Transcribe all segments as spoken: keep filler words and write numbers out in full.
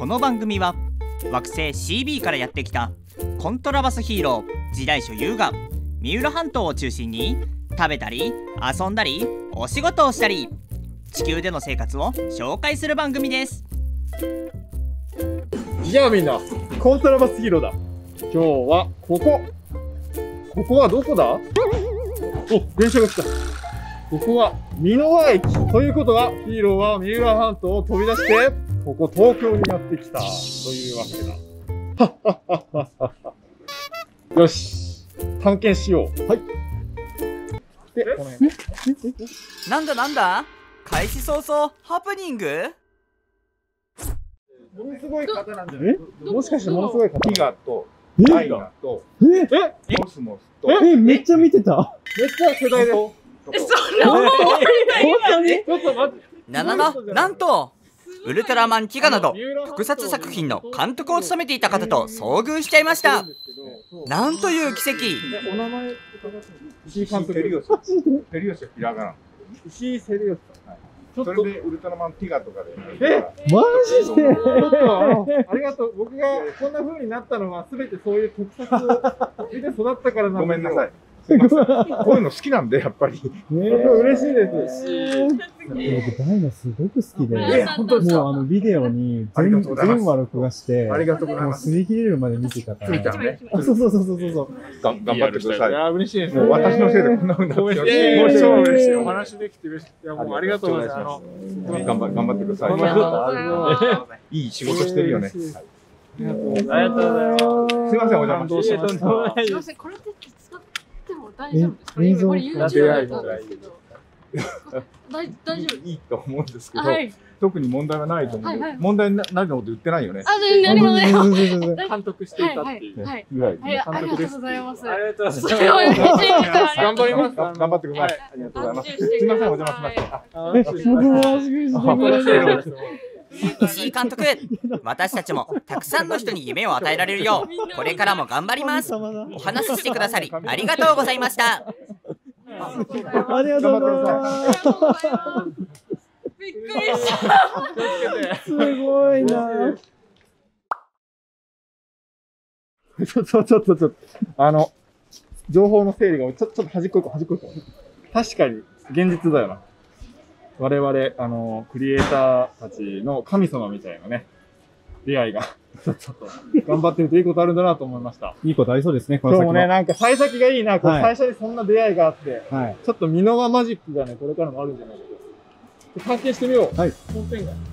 この番組は惑星 シービー からやってきたコントラバスヒーロー時代書優が三浦半島を中心に食べたり遊んだりお仕事をしたり地球での生活を紹介する番組です。 じゃあみんなコントラバスヒーローだ。今日はここここはどこだ？お、電車が来た。ここは美濃輪駅ということはヒーローは三浦半島を飛び出してここ東京にやってきたというわけだ。はっはっはっはっは。よし、探検しよう。はい。で、この辺。 なんだなんだ、開始早々ハプニング。 ものすごい方なんじゃない？もしかしてものすごい方？ ギガとアイガとええコスモスとえめっちゃ見てた。めっちゃ世代です。 え、そんな思いちょっと待って。 ななな、なんとウルトラマンティガなど特撮作品の監督を務めていた方と遭遇しちゃいました。なんという奇跡。 お名前石井監督。テリオス。テリオスはひらがな。 石井セリオスさん。 それでウルトラマンティガとかで。 え、マジで。ちょっとあのありがとう。僕がこんな風になったのはすべてそういう特撮を見て育ったからなんですよ。 ごめんなさい。すいません。こういうの好きなんでやっぱり。 ねえ、嬉しいです。 僕ダイナすごく好きで、 え、本当ですか？ もうあのビデオに全全話録画して、 ありがとうございもうます。 擦り切れるまで見てたから。 ついちゃんね。 あ、そうそうそうそうそう。 が頑張ってください。 いや嬉しいです。 もう私のせいでこんな風になってます。 いやいやいや、超嬉しい。お話できて嬉しい。いやもうありがとうございます。あの頑張頑張ってください。いい仕事してるよね。 ありがとうございます。 すいません、お邪魔して。 すみません、これって使っても大丈夫ですか？ 映像これ YouTube なんですけど。大大丈夫。 いいと思うんですけど、 はい。 特に問題はないと思う。 はいはい問題になるようなこと言ってないよね。 あ、全然ありませんよ。 監督していたっていう。 はいぐらい。 はい、ありがとうございます。 ありがとうございます。 それは嬉しいです。 頑張ります。 頑張ってください。ありがとうございます。すすみません、お邪魔しました。 え、 僕もすごい好き石井監督、私たちもたくさんの人に夢を与えられるようこれからも頑張ります。お話ししてくださりありがとうございました。 ありがとうございます。 びっくりした。 すごいな。 ちょっとちょっとちょっとあの情報の整理がちょちょっと端っこ行こう端っこ行こう。確かに現実だよな。我々あのクリエイターたちの神様みたいなね出会いがちょっと頑張ってるといいことあるんだなと思いました。 いいことありそうですね。この先今日もねなんか幸先がいいな。これはい最初にそんな出会いがあって、 はい。 ちょっと美濃輪マジックがねこれからもあるんじゃないかと。探検してみよう。 はい。 本店街。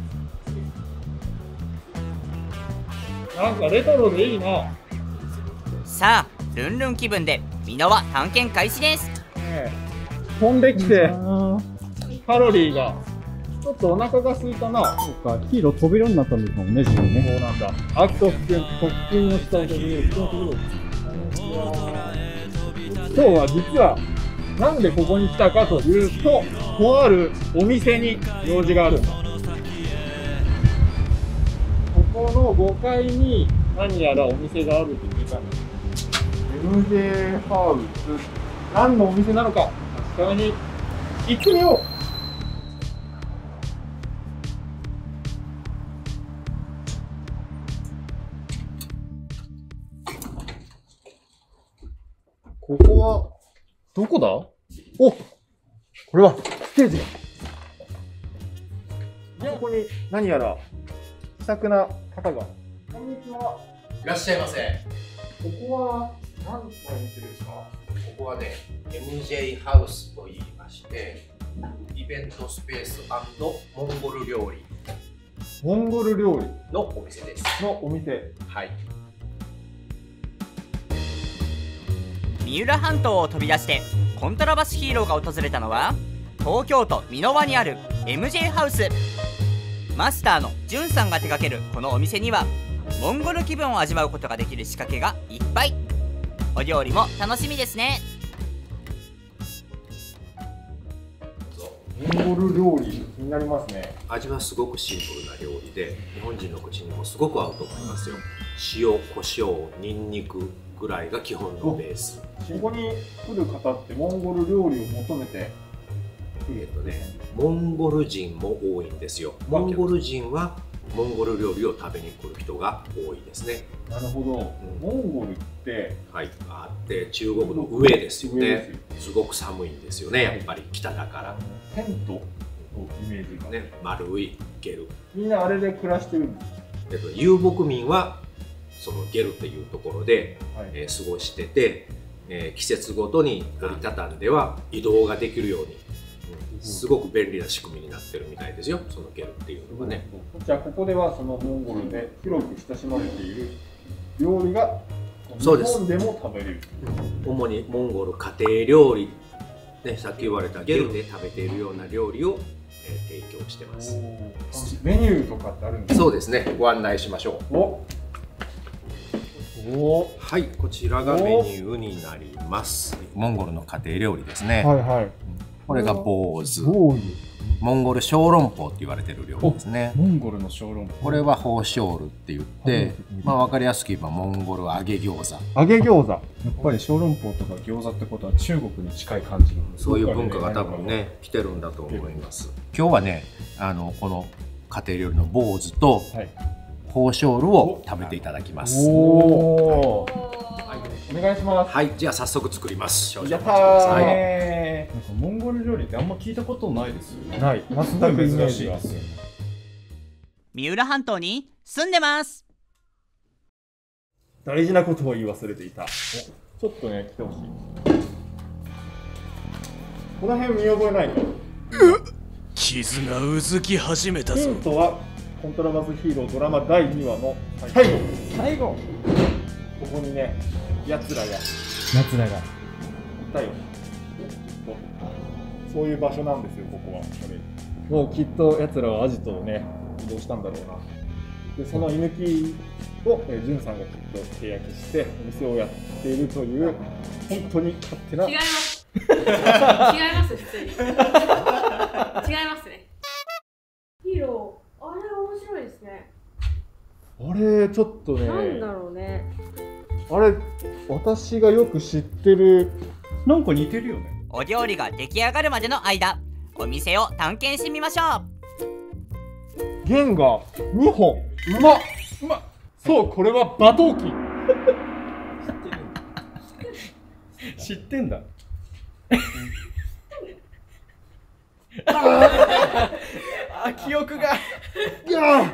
なんかレトロでいいな。 さあルンルン気分で美濃輪探検開始です。 ねえ飛んできてカロリーがちょっとお腹が空いたな。 そうか、ヒーロー飛べるようになったんですもんね、自分ね。 そうなんだ。アクトフ君、特訓の下を飛び今日は実はなんでここに来たかというと、とあるお店に用事があるんだ。ここのごかいに何やらお店があるって聞いたんだ。エムジェー ハウス、何のお店なのか確かに行ってみよう。ここはどこだ？お、これはステージ。ここに何やら気さくな方が。こんにちは。 いらっしゃいませ。 ここは何のお店ですか？ ここはね、エムジェー ハウスと言いまして、イベントスペース&モンゴル料理モンゴル料理のお店です。 のお店。 はい。 三浦半島を飛び出してコントラバスヒーローが訪れたのは東京都美濃輪にある エムジェー ハウス。マスターのじゅんさんが手掛けるこのお店にはモンゴル気分を味わうことができる仕掛けがいっぱい。お料理も楽しみですね。 モンゴル料理気になりますね。 味はすごくシンプルな料理で、日本人の口にもすごく合うと思いますよ。塩、胡椒、ニンニクぐらいが基本のベース。 ここに来る方ってモンゴル料理を求めてえっとね、モンゴル人も多いんですよ。モンゴル人はモンゴル料理を食べに来る人が多いですね。 なるほど。モンゴルって、 はい、あって中国の上ですよ上でね。すごく寒いんですよね。やっぱり北だから。 テントのイメージが。 ね、丸いゲル。 みんなあれで暮らしてるんです。 えっと遊牧民はそのゲルっていうところで、 はい、 えー過ごしてて、えー季節ごとに折りたたんでは移動ができるように、うん、すごく便利な仕組みになってるみたいですよ。そのゲルっていうのがね。 じゃあここではそのモンゴルで広く親しまれている料理が日そうです本でも食べれる。 主にモンゴル家庭料理、ね、さっき言われたゲルで食べているような料理を、えー提供してます。 メニューとかってあるんですか？ そうですね。ご案内しましょう。 おお、 はい、こちらがメニューになります。モンゴルの家庭料理ですね。 はいはい。 これがボーズ。 ボーズ。 モンゴル小籠包って言われてる料理ですね。 モンゴルの小籠包。 これはホーショールって言って、まあ分かりやすく言えばモンゴル揚げ餃子。 揚げ餃子。 やっぱり小籠包とか餃子ってことは中国に近い感じの。 そういう文化が多分ね、来てるんだと思います。今日はね、あのこの家庭料理のボーズとホーショールを食べていただきます。 おお。お願いします。 はい、じゃあ早速作ります。 やったー。 はいなんかモンゴル料理ってあんま聞いたことないですよね。 ない。全く珍しいですよ。 三浦半島に住んでます。 大事なことを言い忘れていた。ちょっとね、来てほしい。この辺見覚えないか？ 傷がうずき始めたヒぞ。 ントはコントラバスヒーロードラマだいにわの最後。 最後。 ここにね、奴らがい夏らが。 たよ。そういう場所なんですよ、ここは。もうきっと奴らはアジトをね、移動したんだろうな。で、その居抜きを、えー、ジュンさんがきっと契約してお店をやっているという本当に勝手な。 違います。違います普通に。違いますね。ヒーロー、あれ面白いですね。 あれちょっとね、 なんだろうね。 あれ私がよく知ってる。 なんか似てるよね。 お料理が出来上がるまでの間、お店を探検してみましょう。 弦がにほん。うまっうまっ。そう、これは馬頭琴。 知ってんだ。 あ、記憶が。 いや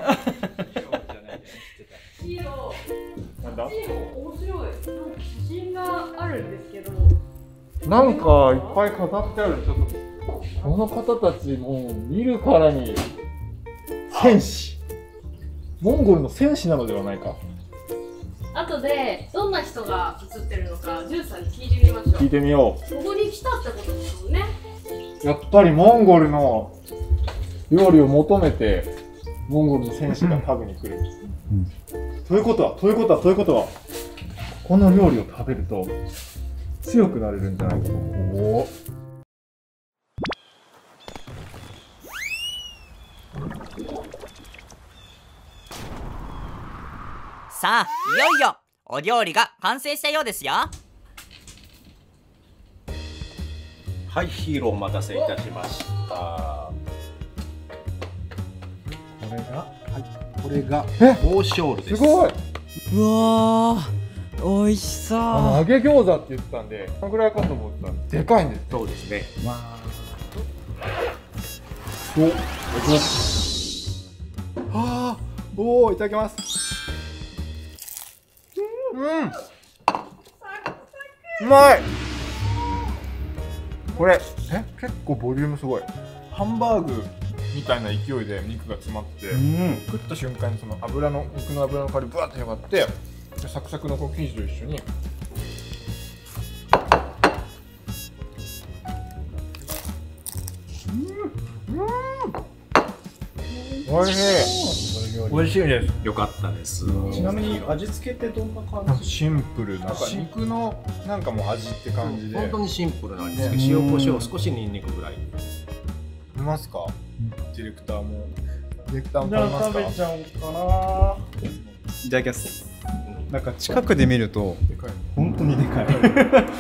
ヒーロー、 なんだ写真面白い。なんか写真があるんですけど。 なんかいっぱい飾ってある。ちょっとこの方たちもう見るからに戦士、モンゴルの戦士なのではないか。 後でどんな人が写ってるのかジュンさんに聞いてみましょう。 聞いてみよここに来たってことですもんね。 う。やっぱりモンゴルの料理を求めてモンゴルの戦士が食べに来る。うん、ということはということはということはこの料理を食べると強くなれるんじゃないかと。おお。 さあ、いよいよお料理が完成したようですよ。 はい、ヒーローお待たせいたしました。 これがはい、これがえホーショールです。 すごい。 うわー、美味しそう。 あの揚げ餃子って言ってたんで、このぐらいかと思ってたんで、でかいんです。 そうですね。 わー。お、いただきます。はあ、おお、いただきます。うん。うまい。これ、え、結構ボリュームすごい。ハンバーグみたいな勢いで肉が詰まってて、うん、食った瞬間にその油の肉の油の香りブワッと広がって、サクサクのこう生地と一緒に。おいしい。おいしいです。 よかったです。 ちなみに味付けってどんな感じ？ シンプルな、なんか肉のなんかもう味って感じで。 本当にシンプルなんですけど、塩コショウ少しニンニクぐらい。 見ますか？ディレクターも。ディレクターもじゃあ食べちゃおうかな。いただきます。なんか近くで見るとでかい。 本当にでかい。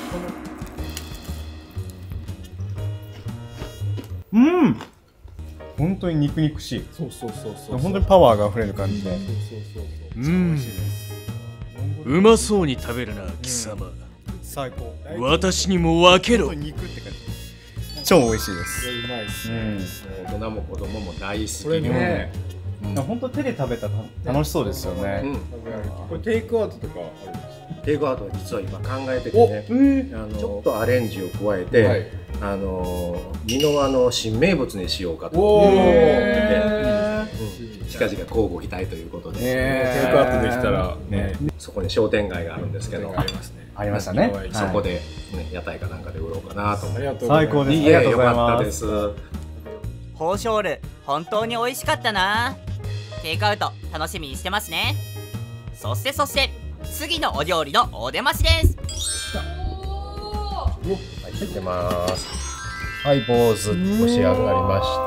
うん。 本当に肉肉しい。 そうそうそうそう。 本当にパワーが溢れる感じで。 そうそうそうそう。 うんうまそうに食べるな貴様、 最高。 私にも分けろ。 本当に肉って感じ。超美味しいです。 うまいですね。 大人も子供も大好き。 これね、 本当手で食べたら楽しそうですよね。 これテイクアウトとかあるんですか？ テイクアウトは実は今考えててね、あのちょっとアレンジを加えて、あの箕輪の新名物にしようかと思ってて、近々交互期待ということで、 テイクアウトできたらね、 そこに商店街があるんですけど、 ありますね。 ありましたね。 そこでね屋台かなんかで売ろうかなと思って。 最高です。 いや、よかったです。 ホーショール本当に美味しかったな。テイクアウト楽しみにしてますね。そしてそして次のお料理のお出ましです。 はい、入ってます。はい、坊主お仕上がりました。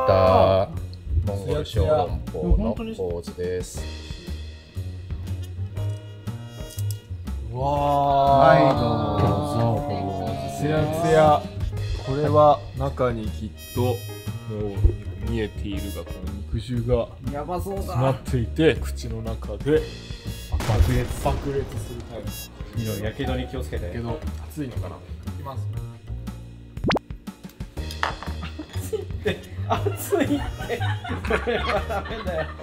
モンゴル小籠包の坊主です。 わー、はいどうぞ。つやつや。これは中にきっともう見えているが、この肉汁がやばそうだ詰まっていて、口の中で爆裂爆裂するタイプ。 いろいろやけどに気をつけて。 けど熱いのかな。いきます。 熱いって。これはダメだよ。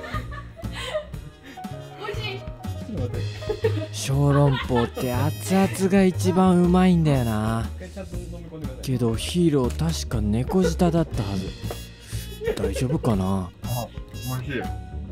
美味しい。 ちょっと待って。 小籠包って熱々が一番うまいんだよな。けどヒーロー確か猫舌だったはず。大丈夫かな。 あ、美味しい。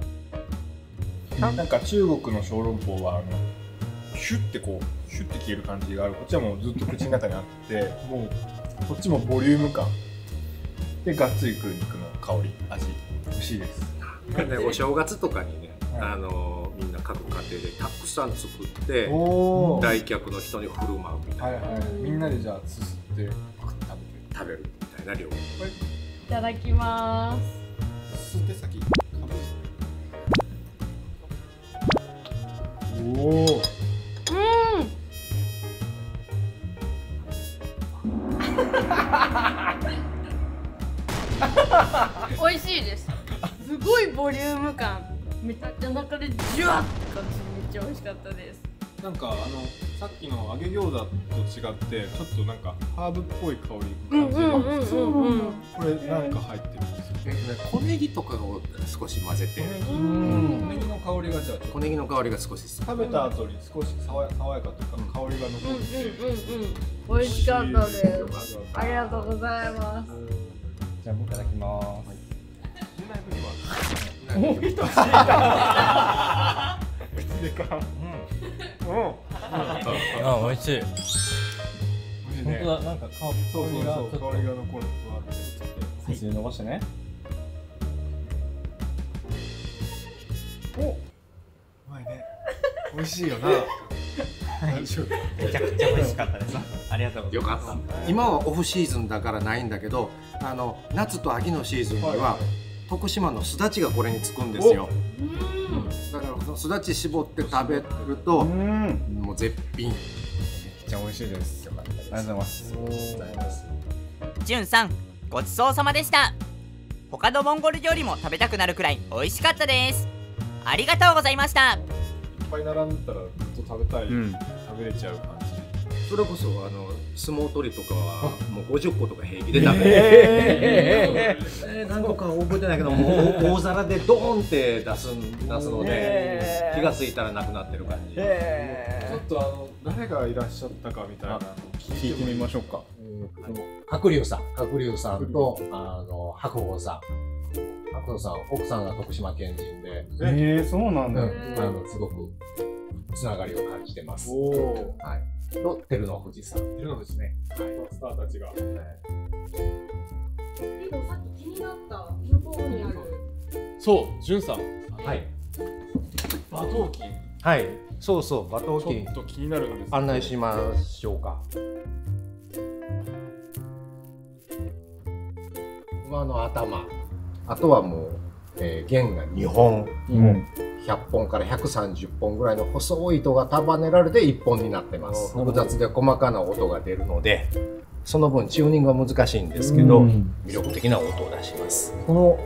なんか中国の小籠包はあのシュッてこうシュッて消える感じがある。こっちはもうずっと口の中にあって、もうこっちもボリューム感でがっつりくる肉の香り、味、美味しいです。 でお正月とかにね、はい、あのみんな各家庭でたくさん作って来客の人に振る舞うみたいな。 はいはい。みんなでじゃあすすって食べるみたいな料理。 いただきます。 すすって先。おお。 美味しいです。すごいボリューム感。めちゃくちゃ中でジュワッって感じでめっちゃ美味しかったです。 なんかあのさっきの揚げ餃子と違ってちょっとなんかハーブっぽい香り感じるんですけど、これなんか入ってるんですよ。 小ネギとかを少し混ぜて、 小ネギの香りがじゃあ小ネギの香りが少し食べた後に少し爽やかというか香りが残って、 美味しかったです。ありがとうございます。 じゃあいただきます。 もう一口だ。口でか。うん。うん。 あ、美味しい。 本当だ、なんか香りそうそうそう、香りが残る。ふわって背筋伸ばしてね。 お。うまいね。美味しいよな。 めちゃくちゃ美味しかったです。ありがとうございます。 よかった。今はオフシーズンだからないんだけど、あの夏と秋のシーズンには徳島のすだちがこれにつくんですよ。だからそのすだち絞って食べるともう絶品。めっちゃ美味しいです。ありがとうございます。 じゅんさん、ごちそうさまでした。他のモンゴル料理も食べたくなるくらい美味しかったです。ありがとうございました。 いっぱい並んだらずっと食べたい、うん、食べれちゃう感じ。 それこそあの相撲取りとかはもうごじゅっことか平気で食べる。えー、何個か覚えてないけどもう大皿でドーンって出す出すので気がついたらなくなってる感じ。 ちょっとあの誰がいらっしゃったかみたいな聞いてみましょうか。 白龍さん、白龍さんとあの白鵬さん。白鵬さん、奥さんが徳島県人で。 ええ、そうなんだ。 あのすごくつながりを感じてます。おお。はい。と照ノ富士さん。 照ノ富士ね。はい。スターたちが。はい。 でもさっき気になった向こうにある。 そう、じゅんさん。 はい。 馬頭琴。 はい。そうそう、馬頭琴。 ちょっと気になるんです。 案内しましょうか。馬の頭。あとはもう、えー、弦がにほん、うん、ひゃっぽんからひゃくさんじゅっぽんぐらいの細い糸が束ねられていっぽんになってます。複雑で細かな音が出るので、その分チューニングは難しいんですけど、うん、魅力的な音を出します。 この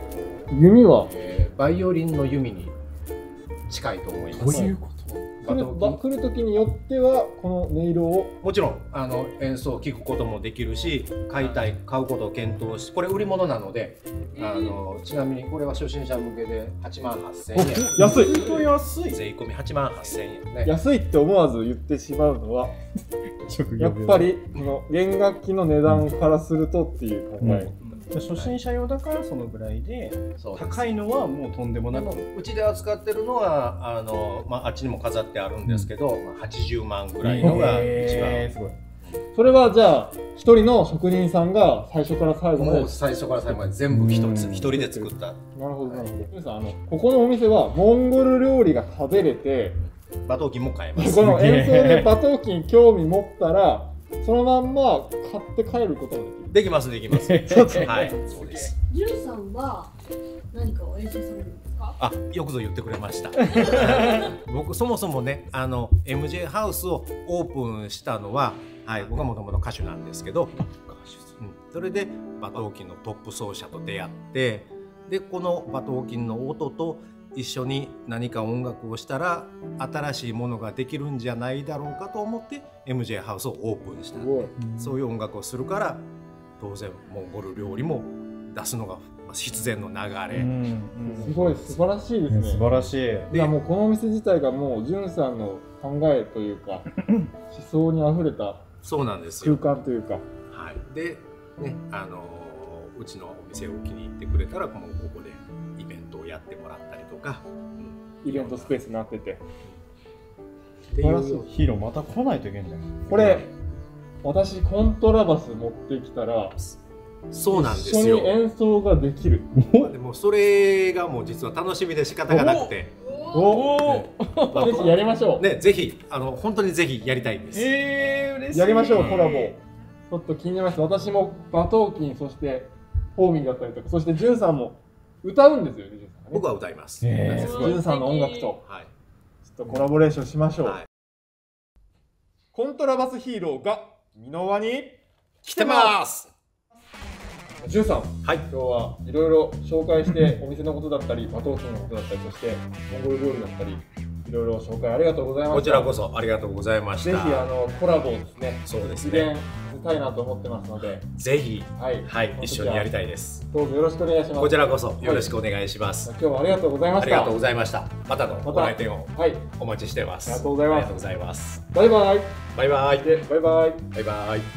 弓はえーバイオリンの弓に近いと思います。 どういうこと？ 来るば来る時によってはこの音色をもちろんあの演奏を聴くこともできるし、買いたい買うことを検討し、これ売り物なので、あのちなみにこれは初心者向けではちまんはっせんえん。 安い安い。 税込みはちまんはっせんえんね。 安いって思わず言ってしまうのはやっぱりこの弦楽器の値段からするとっていう考え、 初心者用だからそのぐらいで、 そうです高いのはもうとんでもなく。 うちで扱ってるのはあの、まあ、あっちにも飾ってあるんですけど、まあ、はちじゅうまんぐらいのが一番、 すごい。 それはじゃあ一人の職人さんが最初から最後までもう最初から最後まで全部一つ一人で作った。 なるほどなるほど。皆さんあのここのお店はモンゴル料理が食べれて、 馬頭琴も買えます。 この演奏で馬頭琴興味持ったらそのまんま買って帰ることもできる。 できますできます。はい、そうです。 ジュンさんは何かを演奏されるんですか？ あ、よくぞ言ってくれました。僕そもそもね、あの エムジェー ハウスをオープンしたのは、はい、僕はもともと歌手なんですけど、うん、それで馬頭琴のトップ奏者と出会って、でこの馬頭琴の音と一緒に何か音楽をしたら新しいものができるんじゃないだろうかと思って エムジェー ハウスをオープンした。そういう音楽をするから当然モンゴル料理も出すのが必然の流れ。 すごい素晴らしいですね。 素晴らしい。 いやもうこのお店自体がもうジュンさんの考えというか思想にあふれたそうなんですよ。 空間というか。 はい。でね、あのうちのお店を気に入ってくれたらもうここでイベントをやってもらったりとか、 うん、イベントスペースになってて。 素晴らしい。ヒーローまた来ないといけないんだよ。 これ私コントラバス持ってきたら。 そうなんですよ。 一緒に演奏ができる。 まあでもそれがもう実は楽しみで仕方がなくて。 おお。ぜひやりましょう。 ね、ぜひあの本当にぜひやりたいんです。 ええー、嬉しい。 やりましょうコラボ。ちょっと気になります。私も馬頭琴そしてホーミンだったりとか、そしてジュンさんも歌うんですよね。 僕は歌います。 ジュンさんの音楽と、 はい、 ちょっとコラボレーションしましょう。はい、コントラバスヒーローが箕輪に来てます。 ジュンさん、 はい、 今日はいろいろ紹介してお店のことだったり馬頭琴のことだったり、そしてモンゴル料理だったりいろいろ紹介ありがとうございました。 こちらこそありがとうございました。 ぜひあのコラボをですね、 そうですね、 実現したいなと思ってますので、 ぜひ、 はい、 はい、一緒にやりたいです。 どうぞよろしくお願いします。 こちらこそよろしくお願いします。 はい、今日はありがとうございました。 ありがとうございました。またのご来店をお待ちしてます。 ありがとうございます。 ありがとうございます。 バイバイ。 バイバイ。 バイバイ。 バイバイ。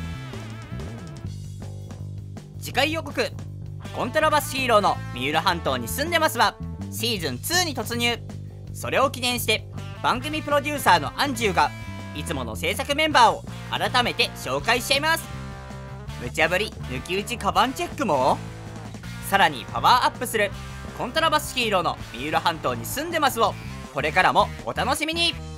次回予告、コントラバスヒーローの三浦半島に住んでますはシーズンツーに突入。それを記念して番組プロデューサーのアンジュがいつもの制作メンバーを改めて紹介しちゃいます。無茶ぶり抜き打ちカバンチェックも、さらにパワーアップするコントラバスヒーローの三浦半島に住んでますをこれからもお楽しみに。